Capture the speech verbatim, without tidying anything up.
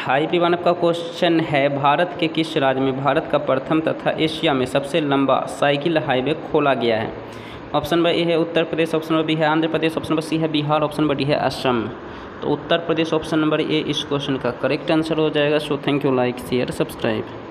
High P one का question है, भारत के किस राज्य में भारत का प्रथम तथा एशिया में सबसे लंबा साइकिल हाईवे खोला गया है? ऑप्शन नंबर ए है Uttar Pradesh, option number B है Andhra Pradesh, option number C है बिहार, ऑप्शन नंबर डी है असम। तो उत्तर प्रदेश ऑप्शन नंबर ए इस क्वेश्चन का करेक्ट आंसर हो जाएगा। So thank you, like share subscribe.